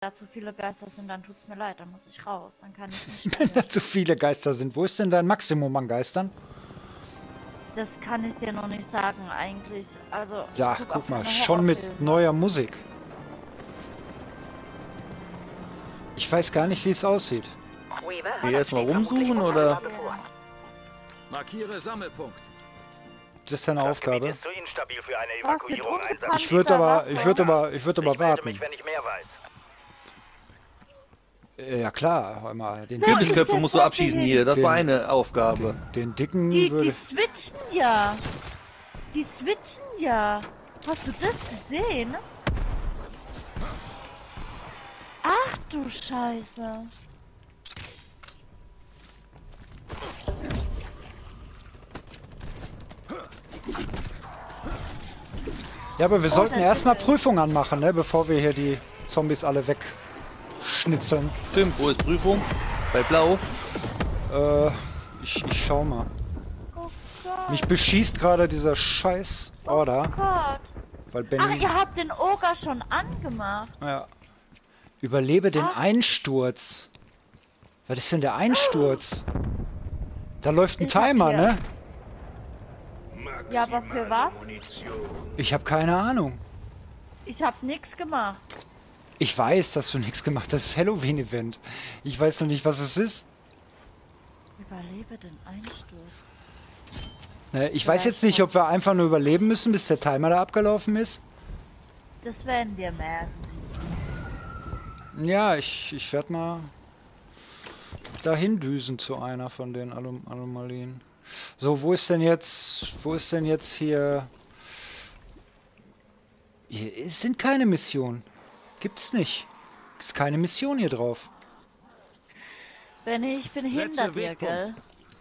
da zu viele Geister sind, dann tut's mir leid, dann muss ich raus. Dann kann ich nicht Wenn mehr. da zu viele Geister sind. Wo ist denn dein Maximum an Geistern? Das kann ich dir noch nicht sagen, eigentlich. Also, Ja, guck mal, schon mit neuer Musik. Ich weiß gar nicht, wie es aussieht. Hier erstmal rumsuchen oder? Markiere Sammelpunkt. Das ist deine Aufgabe. Ist zu instabil für eine Evakuierung einsetzen. Ich würde aber warten. Mich, wenn ich mehr weiß. Ja klar, einmal den Kürbisköpfe musst du abschießen hier, das war eine Aufgabe. Den dicken Die würde. switchen ja. Die switchen ja. Hast du das gesehen? Ach du Scheiße. Ja, aber wir sollten erstmal Prüfungen machen, ne, bevor wir hier die Zombies alle wegschnitzeln. Stimmt, wo ist Prüfung? Bei Blau? Ich schau mal. Oh Gott. Mich beschießt gerade dieser scheiß Order, Oh Gott. weil Ach, Benny... ihr habt den Oger schon angemacht. Ja. Überlebe den Einsturz. Was ist denn der Einsturz? Da läuft ein Ich hab Timer, hier- ne? Ja, aber für was? Ich habe keine Ahnung. Ich hab nichts gemacht. Ich weiß, dass du nichts gemacht hast. Das ist Halloween-Event. Ich weiß noch nicht, was es ist. Überlebe den Einsturz. Ne, ich weiß jetzt nicht, ob wir einfach nur überleben müssen, bis der Timer da abgelaufen ist. Das werden wir merken. Ja, ich werde mal dahin düsen zu einer von den Anomalien. So, wo ist denn jetzt hier... Hier sind keine Missionen. Gibt's nicht. Ist keine Mission hier drauf. Benny, ich bin Setze hinter dir, Wegpunkt. gell?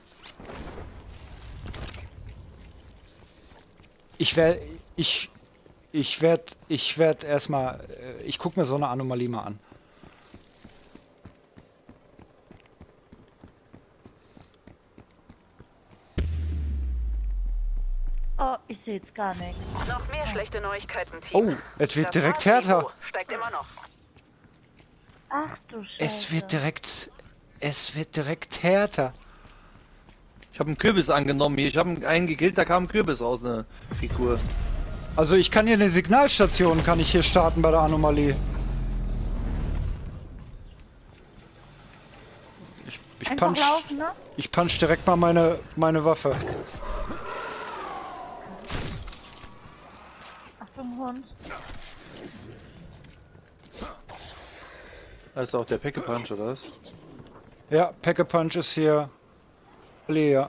Ich werde erstmal, ich guck mir so eine Anomalie mal an. Oh, ich sehe jetzt gar nichts. Noch mehr schlechte Neuigkeiten, Team. Oh, es wird Das direkt Harzniveau härter. steigt immer noch. Ach du Scheiße. Es wird direkt härter. Ich habe einen Kürbis angenommen hier, ich habe einen gekillt, da kam ein Kürbis aus, eine Figur. Also ich kann hier eine Signalstation, kann ich hier starten bei der Anomalie. Ich Einfach punch, laufen, ne? ich punch direkt mal meine Waffe. Achtung, Hund. Da ist auch der Pack-a-Punch, oder was? Ja, Pack-a-Punch ist hier leer.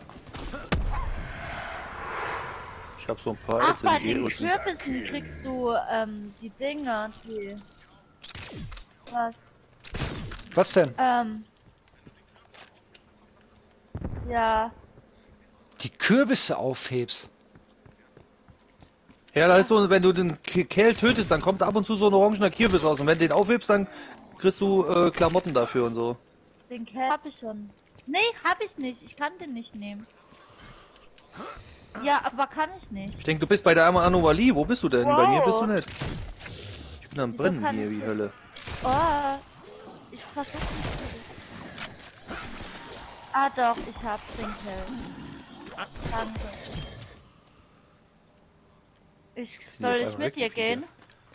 Ich habe so ein paar Ach, bei SMG den und... Kürbissen kriegst du, die Dinger, die... Was? Was denn? Ja. Die Kürbisse aufhebst. Ja, da ist so, wenn du den Kerl tötest, dann kommt ab und zu so ein orangener Kürbis raus. Und wenn du den aufhebst, dann kriegst du Klamotten dafür und so. Den Kerl hab ich schon. Nee, hab ich nicht. Ich kann den nicht nehmen. Ja, aber kann ich nicht. Ich denke, du bist bei der Anomalie. Wo bist du denn? Bei mir bist du Wow. nicht. Ich bin am Wieso Brennen kann hier, ich wie nicht? Hölle. Oh, ich versuch nicht. Ah doch, ich hab den Kerl. Danke. Soll ich mit dir gehen?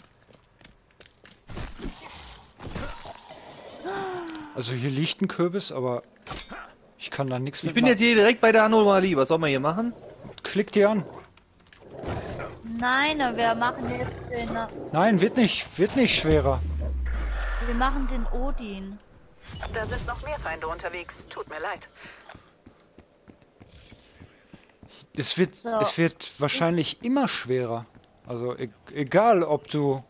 Also hier liegt ein Kürbis, aber ich kann da nichts Ich bin jetzt hier direkt bei der Anomalie. Was soll man hier machen? Klick die an. Nein, wir machen jetzt den... Nein, wird nicht schwerer. Wir machen den Odin. Da sind noch mehr Feinde unterwegs. Tut mir leid. Es wird So. wahrscheinlich immer schwerer. Also egal, ob du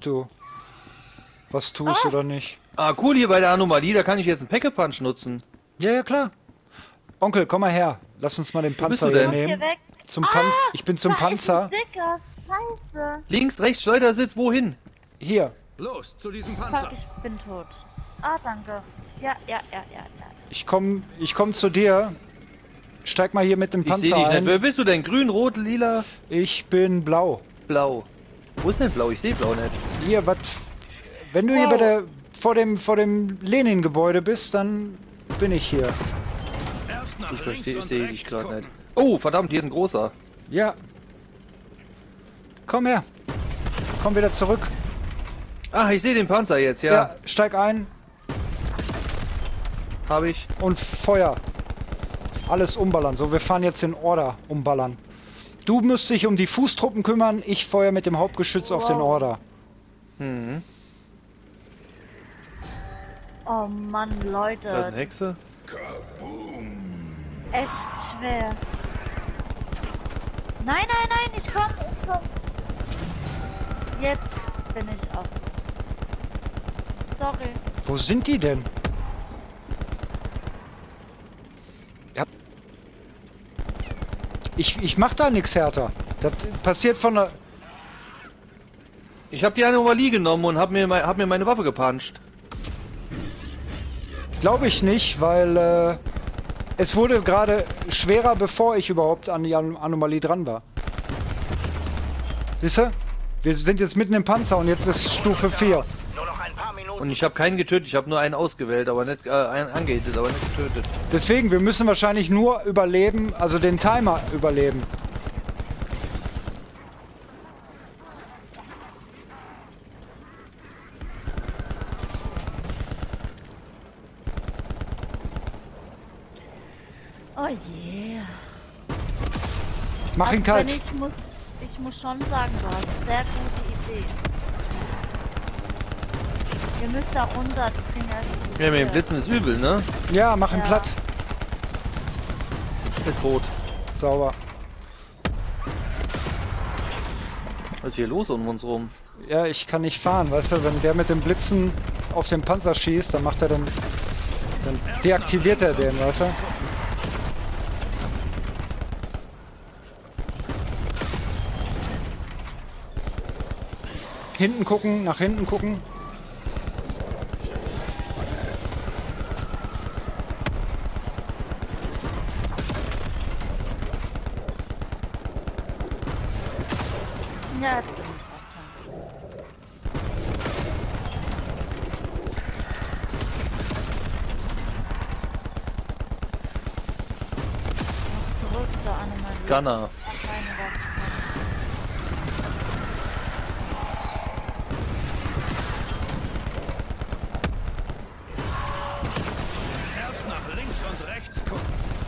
was tust oder nicht. Ah, cool, hier bei der Anomalie. Da kann ich jetzt einen Pack-a-Punch nutzen. Ja, klar. Onkel, komm mal her. Lass uns mal den Wo bist Panzer du hier denn? Hier nehmen. weg. Ich bin zum Da Panzer. ist ein Dicker. Scheiße. Links, rechts, Schleudersitz, wohin? Hier. Los, zu diesem Fuck, Panzer. ich bin tot. Ah, danke. Ja. Ich komm zu dir. Steig mal hier mit dem Ich sehe Panzer dich nicht. ein. Wer bist du denn? Grün, rot, lila, Ich bin blau. blau. Wo ist denn blau? Ich sehe blau nicht. Hier, was? Wenn du hier Wow. bei der vor dem Lenin-Gebäude bist, dann bin ich hier. Erst nach Ich links verstehe, und ich sehe dich rechts gerade gucken. nicht. Oh, verdammt, hier ist ein großer. Ja. Komm her. Komm wieder zurück. Ah, ich sehe den Panzer jetzt, ja. Steig ein Habe ich. und Feuer. Alles umballern. So, wir fahren jetzt in Order umballern. Du musst dich um die Fußtruppen kümmern, ich feuer mit dem Hauptgeschütz auf den Order. Mhm. Oh Mann, Da ist Leute. eine Hexe. Echt schwer. Nein, nein, nein, ich komm. Jetzt bin ich auf. Sorry. Wo sind die denn? Ja. Ich mach da nichts härter. Das passiert von der... Ich habe die Anomalie genommen und hab mir meine Waffe gepanscht. Glaube ich nicht, weil es wurde gerade schwerer, bevor ich überhaupt an die Anomalie dran war. Siehst du? Wir sind jetzt mitten im Panzer und jetzt ist Stufe 4. Nur noch ein paar Minuten. Und ich habe keinen getötet, ich habe nur einen ausgewählt, aber nicht einen angehittet, aber nicht getötet. Deswegen, wir müssen wahrscheinlich nur überleben, also den Timer überleben. Oh je. Mach ihn Also, kalt. ich muss schon sagen, du hast eine sehr gute Idee. Ihr müsst da runter, das Ding ist Ja, mit dem Blitzen ist übel, ne? Ja, mach ihn Ja. platt. Ist tot. Sauber. Was ist hier los um uns rum? Ja, ich kann nicht fahren, weißt du, wenn der mit dem Blitzen auf den Panzer schießt, dann macht er den... Dann deaktiviert er den, weißt du? Hinten gucken, nach hinten gucken. Ja, jetzt bin ich auch dran. Zurück zur Anomalie. Gunner. Keine Waffe. Erst nach links und rechts gucken.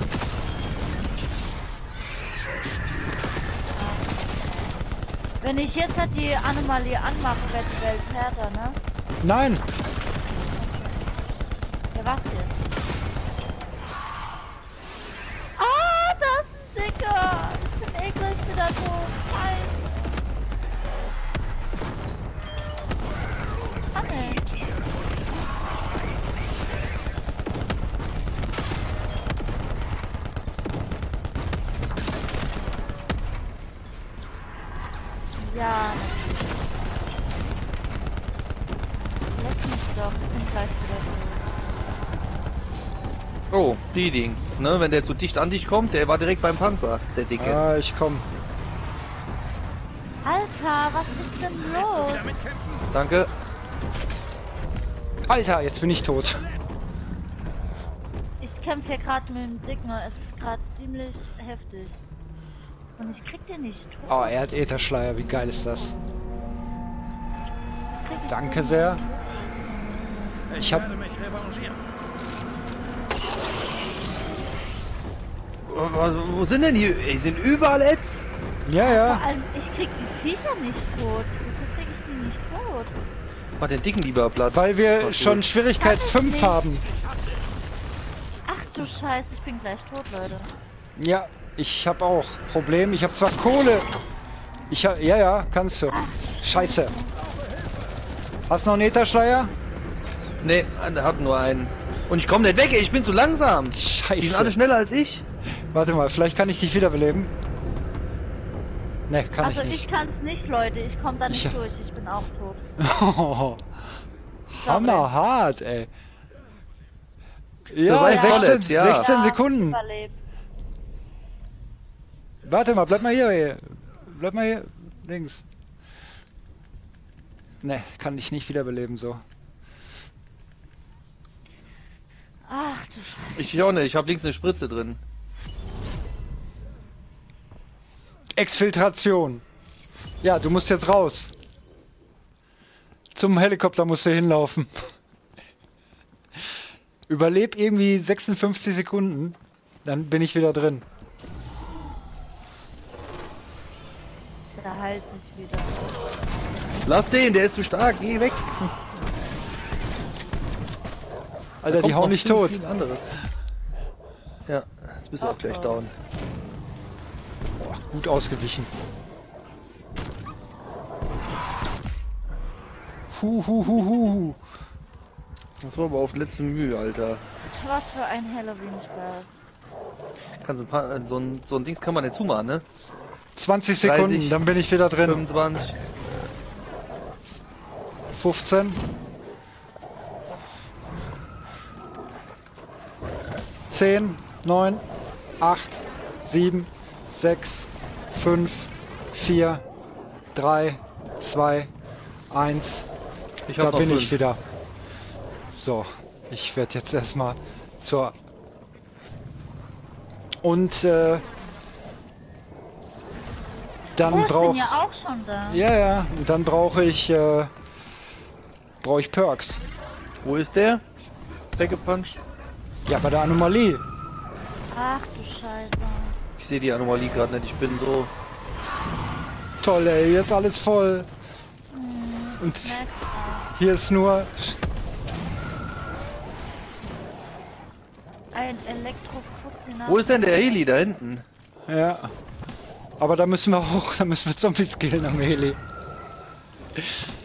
Wenn ich jetzt halt die Anomalie anmache, wird die Welt härter, ne? Nein! Ja, was jetzt? Ah, da ist ein Dicker! Ich bin gleich wieder tot. Nein! Ah, ne. Ja, natürlich. Lass mich doch, ich bin gleich wieder tot. Oh, Bleeding. Ne, wenn der zu dicht an dich kommt, der war direkt beim Panzer, der Dicke. Ah, ich komm. Alter, was ist denn los? Wieder mitkämpfen. Danke. Alter, jetzt bin ich tot. Ich kämpfe hier gerade mit dem Dicken, es ist gerade ziemlich heftig. Und ich krieg den nicht tot. Oh, er hat Ätherschleier, wie geil ist das? Krieg ich Danke den sehr. Ich Ich hab- werde mich revanchieren. Wo sind denn die? Ey, sind überall Ads? Ja, Vor ja. allem, ich krieg die Viecher nicht tot. Wieso krieg ich die nicht tot? Mach den Dicken lieber platt. Weil wir Ach, schon gut. Schwierigkeit Kann ich 5 nicht. haben. Ach du Scheiße, ich bin gleich tot, Leute. Ja, ich hab auch Problem. Ich hab zwar Kohle. Ja, ja, kannst du. Scheiße. Hast du noch einen Ätherschleier? Ne, der hat nur einen. Und ich komme nicht weg, ey, ich bin zu langsam. Die sind alle Scheiße. schneller als ich. Warte mal, vielleicht kann ich dich wiederbeleben. Ne, kann Also ich ich nicht. kann's nicht, Leute. Ich komme da nicht Ja. durch. Ich bin auch tot. Oh, hammerhart, ey. Ja, Survive 16, College, ja. 16 Sekunden. Überlebt. Warte mal, bleib mal hier. Bleib mal hier. Links. Ne, kann ich nicht wiederbeleben so. du Scheiße. Ich auch nicht, ich habe links eine Spritze drin. Exfiltration. Ja, du musst jetzt raus. Zum Helikopter musst du hinlaufen. Überleb irgendwie 56 Sekunden, dann bin ich wieder drin. Da heilt sich wieder. Lass den, der ist zu stark, geh weg. Alter, Da die kommt hauen noch nicht viel, tot. viel anderes. Ja, jetzt bist du auch gleich down. Boah, gut ausgewichen. Huhuhuhu. Das war aber auf letzte Mühe, Alter. Was für ein Halloween-Spaß. Kannst ein paar, so ein Dings kann man nicht zumachen, ne? 20 Sekunden, 30, dann bin ich wieder drin. 25. 15. 10, 9, 8, 7, 6, 5, 4, 3, 2, 1. Ich Da hab noch bin 5. ich wieder. So, ich werde jetzt erstmal zur... Und dann Oh, ich bin brauche... ja auch schon da. Ja, und dann brauche ich Perks. Wo ist der? Weggepuncht. Ja, bei der Anomalie. Ach du Scheiße. Ich sehe die Anomalie gerade nicht, ich bin so... Toll, ey, hier ist alles voll. Und Merkst hier ist nur... ein Elektrofuzzi. Wo ist denn der Heli da hinten? Ja. Aber da müssen wir auch, da müssen wir Zombies killen am Heli. Ach du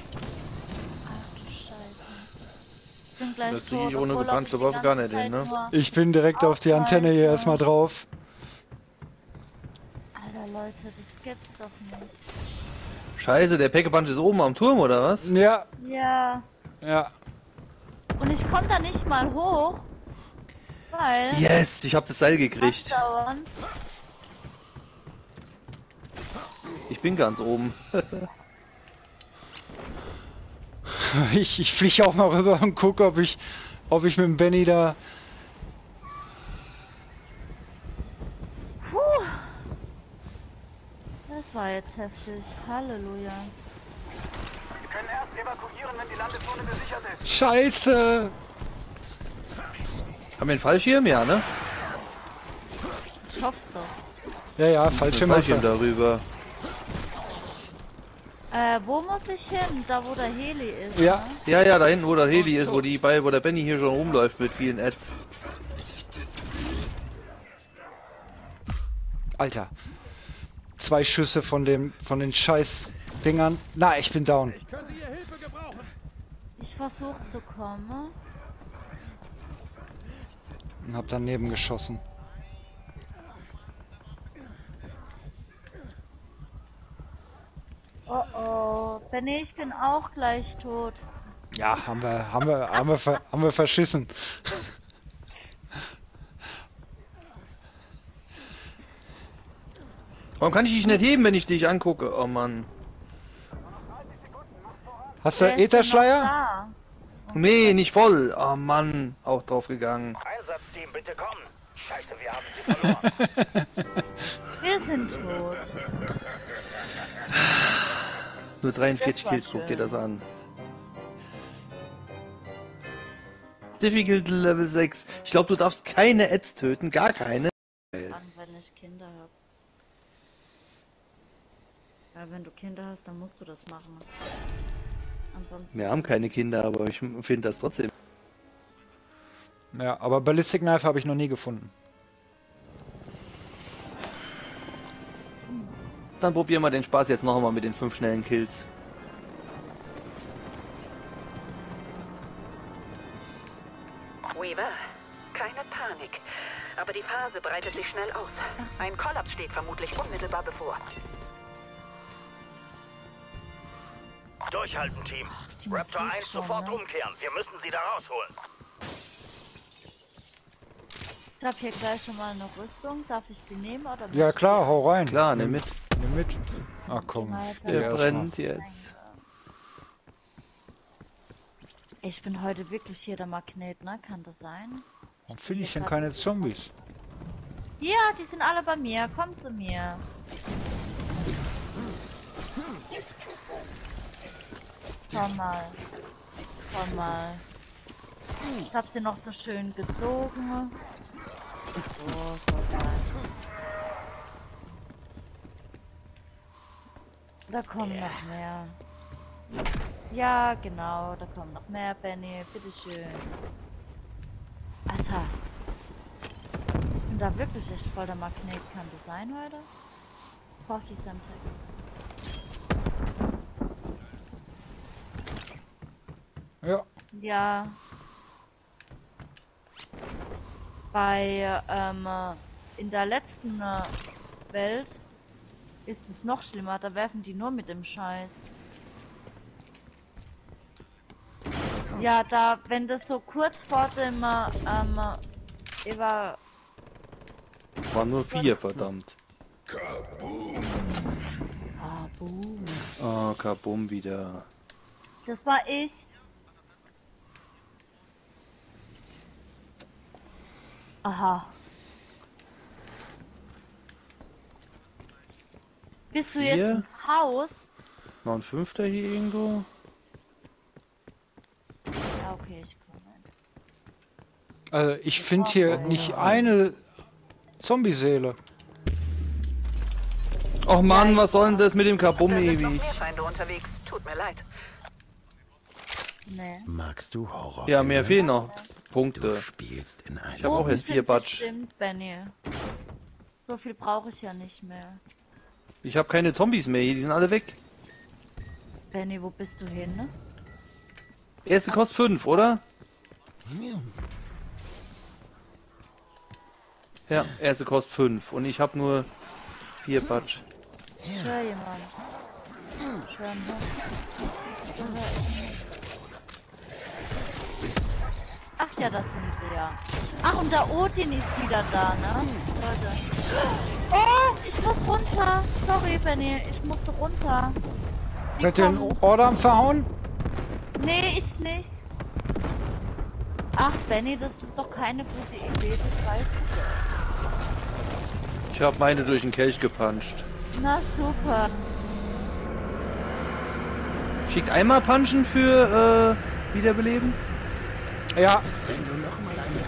Scheiße. Ich bin gleich Das krieg ich tot, ohne obwohl gepanschte ich die Waffe gar ganze nicht hin, Zeit ne? nur- Ich bin direkt auf die Antenne hier erstmal drauf. Alter Leute, das gibt's doch nicht. Scheiße, der Packepunch ist oben am Turm, oder was? Ja, Ja. ja. Und ich komme da nicht mal hoch. Weil... Yes, ich hab das Seil gekriegt. Andauernd. Ich bin ganz oben. Ich fliege auch mal rüber und gucke, ob ich mit dem Benny da... Puh. Das war jetzt heftig. Halleluja. Können erst evakuieren, wenn die Landezone gesichert ist. Scheiße! Haben wir einen Fallschirm? Ja, ne? Ich hoff's doch. Ja, Fallschirm. Fallschirm darüber. Wo muss ich hin? Da wo der Heli ist. Ja. Ne? Ja, da hinten, wo der Heli ist, wo der Benny hier schon rumläuft mit vielen Ads. Alter. 2 Schüsse von den scheiß Dingern. Na, ich bin down. Ich könnte Ihre Hilfe gebrauchen. Ich versuche zu kommen. Und hab daneben geschossen. Oh oh. Benny, ich bin auch gleich tot. Ja, haben wir verschissen. Warum kann ich dich nicht heben, wenn ich dich angucke? Oh Mann. Hast du Wer ist denn noch Ätherschleier? da? Nee, nicht voll. Oh Mann. Auch drauf gegangen. Einsatzteam, bitte kommen. Scheiße, wir haben sie verloren. Wir sind tot. Nur 43 Das war Kills, guck dir schön. das an. Difficulty Level 6. Ich glaube, du darfst keine Ads töten, gar keine. An, wenn ich Kinder habe. Ja, wenn du Kinder hast, dann musst du das machen. Ansonsten. Wir haben keine Kinder, aber ich finde das trotzdem. Ja, aber Ballistic Knife habe ich noch nie gefunden. Dann probieren wir den Spaß jetzt noch einmal mit den 5 schnellen Kills. Weaver, keine Panik. Aber die Phase breitet sich schnell aus. Ein Kollaps steht vermutlich unmittelbar bevor. Durchhalten, Team. die Raptor Musik 1 schon, sofort ne? umkehren. Wir müssen sie da rausholen. Ich habe hier gleich schon mal eine Rüstung. Darf ich die nehmen oder nicht? Ja klar, hau rein. Klar, nimm mit. Nimm mit. Ach komm. Alter. geh Der erst brennt jetzt. Ich bin heute wirklich hier der Magnet, ne? Kann das sein? Warum finde ich denn keine Zombies? Ja, die sind alle bei mir. Komm zu mir. Komm mal. Komm mal. Ich hab sie noch so schön gezogen. So geil. Da kommen noch mehr. Ja, genau, da kommen noch mehr, Benny. Bitteschön. Alter. Ich bin da wirklich echt voll der Magnet. Kann das sein heute? Coffee Semtex. Ja. Ja. Bei, in der letzten Welt ist es noch schlimmer. Da werfen die nur mit dem Scheiß. Ja, da, wenn das so kurz vor dem, Eva... Waren nur 4, verdammt. Ah, boom. Oh, Kabum wieder. Das war ich. Aha. Bist du jetzt Hier? ins Haus? Noch ein 5. hier irgendwo? Ja, okay, ich komme. Also ich finde hier nicht eine Zombie-Seele. Och Mann, was soll denn das mit dem Kabum Da sind noch ewig? mehr Feinde unterwegs. Tut mir leid. Nee. Magst du Horror? Ja, mehr fehlen noch. Du Punkte. spielst in einem. Ich habe auch Oben erst 4 sind Batsch. bestimmt, Benny. So viel brauche ich ja nicht mehr. Ich habe keine Zombies mehr hier, die sind alle weg. Benny, wo bist du hin? Ne? Erste kostet 5, oder? Ja, erste kostet 5 und ich habe nur 4 Batsch. Ich höre jemanden. Ich höre einen Hund. Ach ja, das sind sie ja. Ach, und der Odin ist wieder da, ne? Leute. Oh, ich muss runter. Sorry, Benny, ich musste runter. Die Seid ihr den kommen- Ordam verhauen? Nee, ich nicht. Ach, Benny, das ist doch keine gute Idee, das weißt du. Ich habe meine durch den Kelch gepuncht. Na super. Schickt einmal Punchen für Wiederbeleben? Ja. Wenn du noch mal eine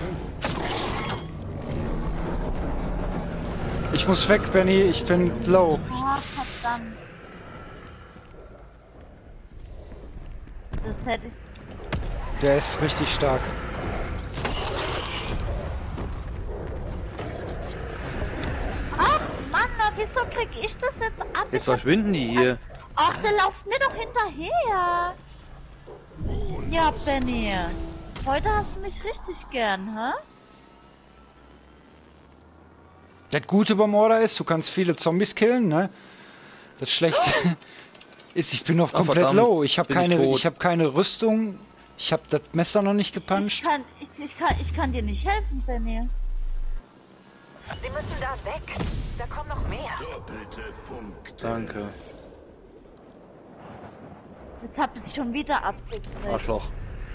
Ich muss weg, Benny. Ich bin low. Ah, verdammt. Das hätte ich... Der ist richtig stark. Ach, Mann, na, wieso krieg ich das jetzt ab? Jetzt verschwinden die hier. Ach, der lauft mir doch hinterher. Ja, Benny. Heute hast du mich richtig gern, hä? Das Gute beim Order ist, du kannst viele Zombies killen, ne? Das Schlechte ist, ich bin noch Ah, komplett verdammt, low. Ich habe bin ich keine, tot. ich habe keine Rüstung. Ich habe das Messer noch nicht Ich gepuncht. kann dir nicht helfen, Benny. Sie müssen da weg. Da kommen noch mehr. Doppelte Punkte. Danke. Jetzt hab ich schon wieder abgekriegt. Arschloch.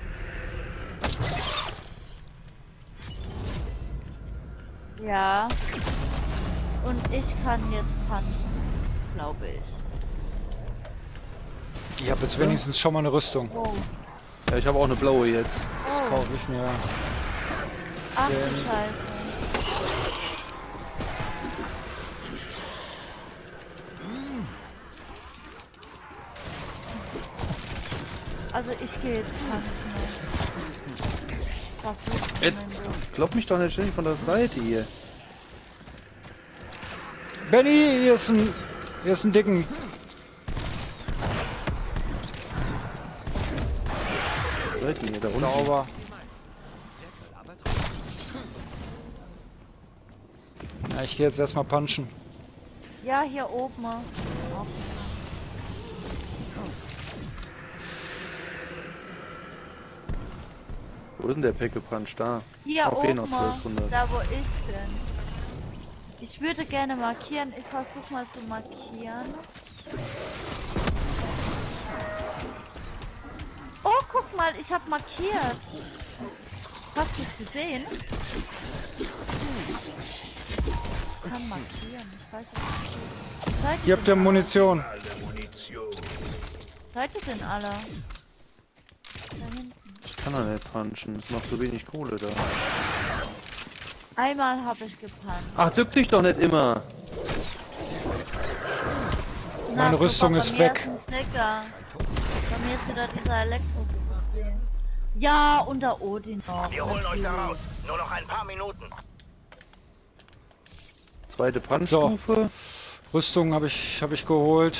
Ja. Und ich kann jetzt punchen, glaube ich. Ich habe jetzt wenigstens schon mal eine Rüstung. Oh. Ja, ich habe auch eine blaue jetzt. Das kaufe ich mir. Ach du Scheiße. Also ich gehe jetzt punchen. Was ist Jetzt klopp mich doch nicht ständig von der Seite hier. Benny, hier ist ein Dicken. Seid ihr hier da unten? Sauber. Ja, ich gehe jetzt erstmal punchen. Ja, hier oben. Wo ist denn der Packe-Punch? Da. Hier Auf jeden oben, Fall 1200. da wo ich bin. Ich würde gerne markieren. Ich versuche mal zu markieren. Oh, guck mal, ich habe markiert. Hast du es gesehen? Kann markieren, ich weiß nicht. Seid Hier habt ihr Munition. ihr denn alle? Da hinten. Ich kann doch nicht punchen, es macht so wenig Kohle da. Einmal habe ich gepannt. Ach, dück dich doch nicht immer. Meine Rüstung bei ist mir weg. ein Stecker. Bei mir ist wieder dieser Elektro. Ja, und der Odin noch. Wir holen euch da raus. Nur noch ein paar Minuten. Zweite Punchstufe. Rüstung habe ich geholt.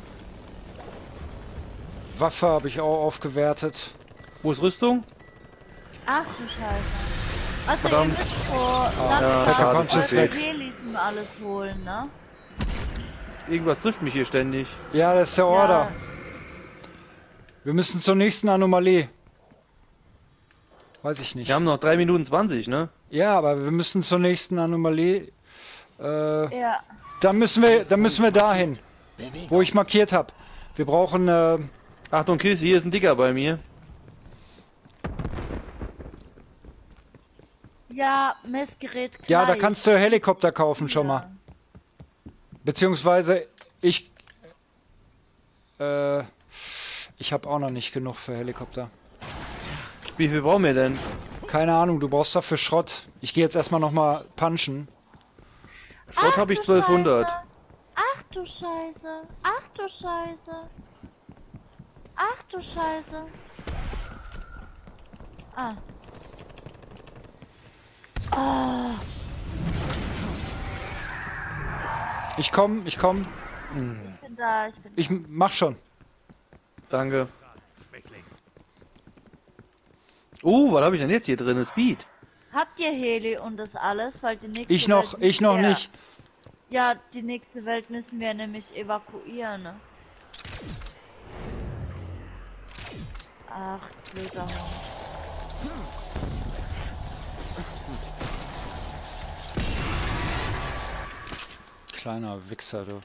Waffe habe ich auch aufgewertet. Wo ist Rüstung? Ach du Scheiße. Also Verdammt. ihr müsst vor ja, Packer schade, Punch ist eure weg. Helis und alles holen, ne? Irgendwas trifft mich hier ständig. Ja, das ist der Order. Ja, Wir müssen zur nächsten Anomalie. Weiß ich nicht. Wir haben noch 3 Minuten 20, ne? Ja, aber wir müssen zur nächsten Anomalie. ja. Dann müssen wir dahin, Bewegung. wo ich markiert habe. Wir brauchen Achtung, Kiss, hier ist ein Dicker bei mir. Ja, Messgerät gleich. ja, da kannst du Helikopter kaufen schon mal. Beziehungsweise ich habe auch noch nicht genug für Helikopter. Wie viel brauchen wir denn? Keine Ahnung, du brauchst dafür Schrott. Ich gehe jetzt erstmal noch mal punchen. Schrott Ach habe ich du 1200. Scheiße. Ach du Scheiße. Ach du Scheiße. Ach du Scheiße. Ah. Ah. Ich komm. Ich bin da, Ich mach schon. Danke. Was habe ich denn jetzt hier drin? Speed. Habt ihr Heli und das alles? Weil die nächste Ich noch Welt nicht. Ja, die nächste Welt müssen wir nämlich evakuieren. Ne? Ach, blöder Hund. Kleiner Wichser, du.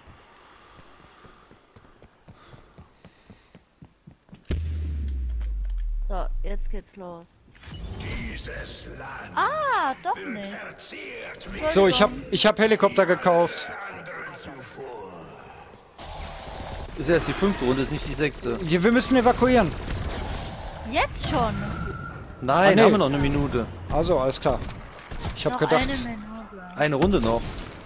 So, jetzt geht's los. Dieses Land Ah, doch nicht. verzehrt mit So, ich hab Helikopter gekauft. anderen zuvor. Ist erst die 5. Runde, ist nicht die 6. Wir müssen evakuieren. Jetzt schon. Nein, nee. haben wir noch eine Minute. Also, alles klar. Ich habe Noch gedacht, eine Minute. Eine Runde noch.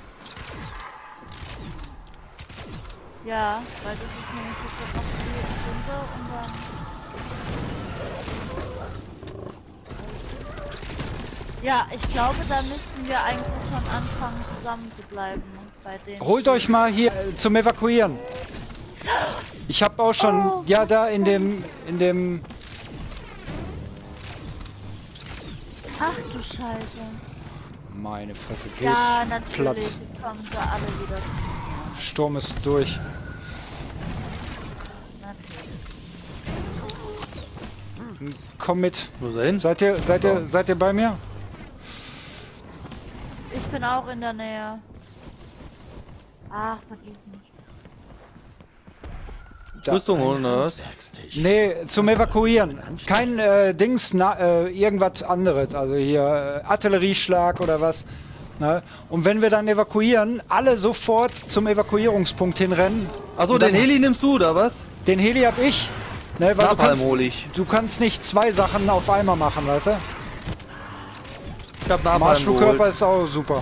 Ja, weil das ist nämlich jetzt noch die Stunde und dann... Ja, ich glaube, da müssten wir eigentlich schon anfangen zusammen zu bleiben bei denen. holt euch mal hier zum Evakuieren. Ich habe auch schon, Oh. ja, da in dem, Ach du Scheiße. meine Fresse, geht. Ja, natürlich. platt. Jetzt kommen sie alle wieder. Sturm ist durch. Natürlich. Komm mit. Wo ist er hin? Seid ihr bei mir? Ich bin auch in der Nähe. Ach, vergiss nicht. Da. Rüstung holen oder was? Werkstisch. Nee, zum Evakuieren. Kein Dings, irgendwas anderes. Also hier Artillerieschlag oder was. Ne? Und wenn wir dann evakuieren, alle sofort zum Evakuierungspunkt hinrennen. Achso, Und dann- den Heli nimmst du, oder was? Den Heli hab ich. Ne, weil du Napalm hole ich. kannst nicht zwei Sachen auf einmal machen, weißt du? Ich hab Napalm Marschflugkörper geholt. ist auch super.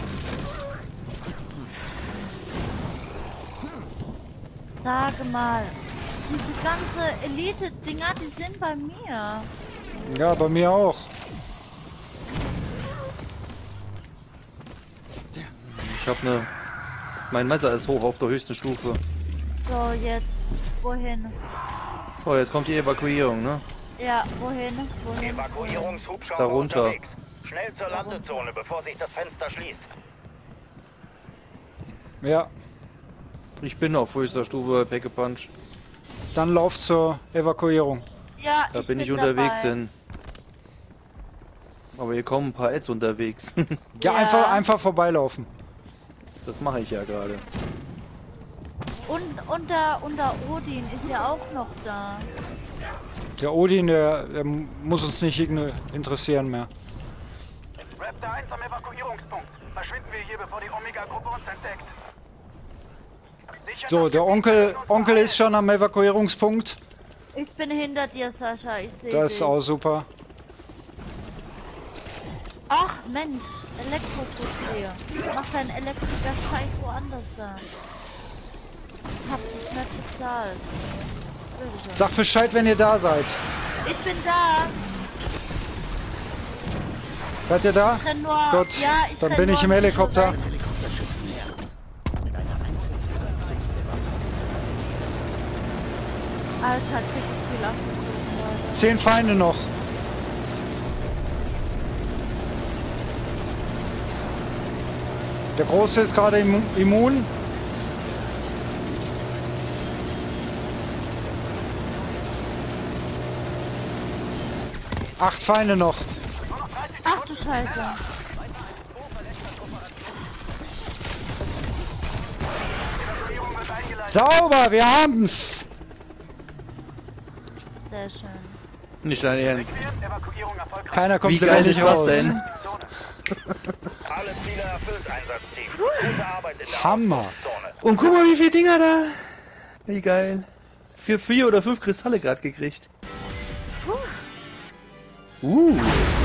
Sage mal, diese ganze Elite-Dinger, die sind bei mir. Ja, bei mir auch. Ich hab ne... Mein Messer ist hoch auf der höchsten Stufe. So, jetzt. Wohin? Oh, jetzt kommt die Evakuierung, ne? Ja, wohin? Wohin? Evakuierungshubschrauber Darunter. unterwegs. Schnell zur Landezone, bevor sich das Fenster schließt. Ja, Ich bin auf höchster Stufe bei Pack a Punch. dann lauf zur Evakuierung. Ja, Da bin ich unterwegs dabei. hin. Aber hier kommen ein paar Ads unterwegs. Ja, Ja. einfach vorbeilaufen. Das mache ich ja gerade. Und der Odin ist ja auch noch da. Der Odin, der muss uns nicht interessieren mehr. Raptor 1 am Evakuierungspunkt. Verschwinden wir hier, bevor die Omega-Gruppe uns entdeckt. Sichern So, das der Gebiet, das Onkel uns ist schon am Evakuierungspunkt. Ich bin hinter dir, Sascha. Ich sehe Das ist dich. auch super. Ach Mensch, Elektrotrophäe. Mach deinen Elektriker Scheiß woanders da. Hab dich nicht bezahlt. Bitteschön. Sag Bescheid, wenn ihr da seid. Ich bin da. Seid ihr da? Ich renn nur. Gut, Ja, ich dann renn bin nur ich im an die Helikopter. vorbei. Helikopterschützen näher. Deine Eintrittskarte kriegst du. Alter, krieg ich viel abgezogen, Leute. 10 Feinde noch. Der Große ist gerade immun. Acht Feinde noch. Ach du Scheiße. Sauber, wir haben's. Sehr schön. Nicht dein Ernst. Evakuierung erfolgreich. Keiner kommt Wie geil lebendig ist das raus. denn? Alle Ziele erfüllt, Einsatzteam. Gute Arbeit in der Hammer. Ausflugszone. Und guck mal, wie viele Dinger da. Wie geil. Für 4 oder 5 Kristalle gerade gekriegt.